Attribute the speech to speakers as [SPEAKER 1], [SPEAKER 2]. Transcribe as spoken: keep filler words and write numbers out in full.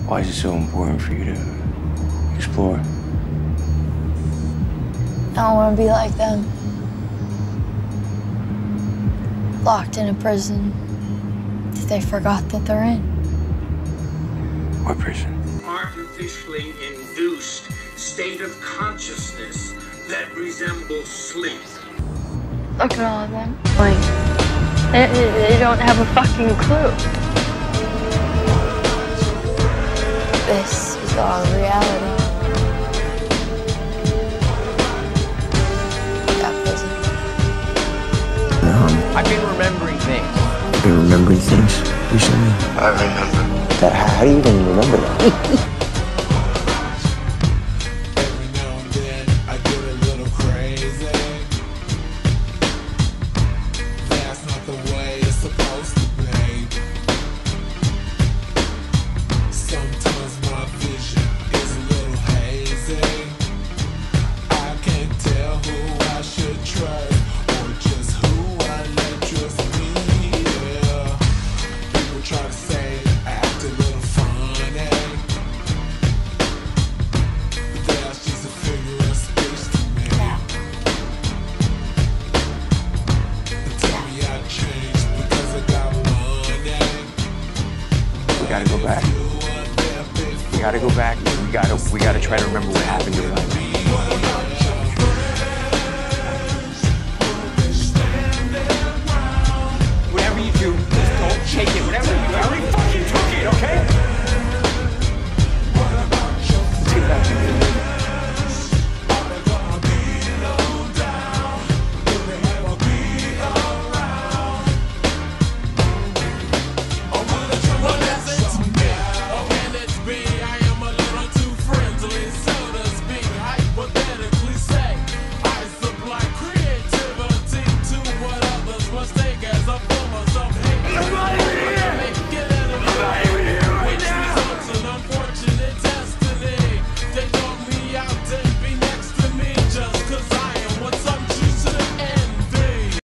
[SPEAKER 1] Why is it so important for you to explore?
[SPEAKER 2] I don't want to be like them. Locked in a prison that they forgot that they're in.
[SPEAKER 1] What prison?
[SPEAKER 3] Artificially induced state of consciousness that resembles sleep.
[SPEAKER 2] Look at all of them. Like, they, they don't have a fucking clue. This is all reality. That prison.
[SPEAKER 4] Um,
[SPEAKER 5] I've been remembering things.
[SPEAKER 4] I've been remembering things recently.
[SPEAKER 1] I remember.
[SPEAKER 4] That, how do you even remember that?
[SPEAKER 6] Every now and then I get a little crazy. That's not the way it's supposed to be. Sometimes my vision is a little hazy. I can't tell who I should trust or just who I let trust me. Yeah. People try to say I act a little funny, but that's just a figure of speech to me. They tell me I changed because I got money.
[SPEAKER 1] We gotta go back. We gotta go back. We gotta, we gotta try to remember what happened to us.
[SPEAKER 5] Whatever you do, just don't take it. Whatever you already fucking took it, okay?